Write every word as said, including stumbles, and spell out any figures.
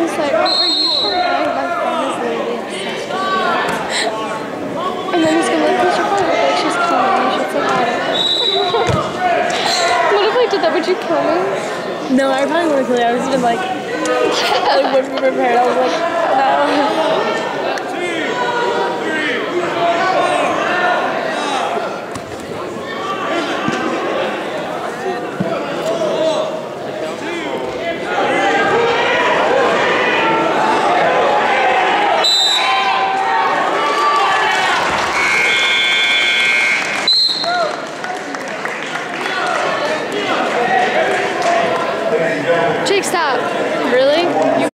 just like, oh, are you from mine? My friend is literally obsessed with you. And then he's gonna be like, who's your friend? Like, she's calling me. She's like, I don't know. What if I did that? Would you kill me? No, I probably wouldn't kill you. I was even like, like, wouldn't be prepared. I was like, no.